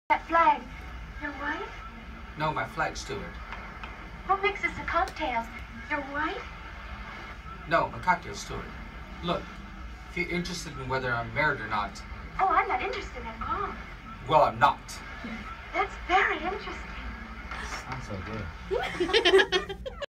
That flag, your wife? No, my flag steward. What mixes the cocktails? Your wife? No, my cocktail steward. Look, if you're interested in whether I'm married or not. Oh, I'm not interested at all. Well, I'm not. That's very interesting. Sounds so good.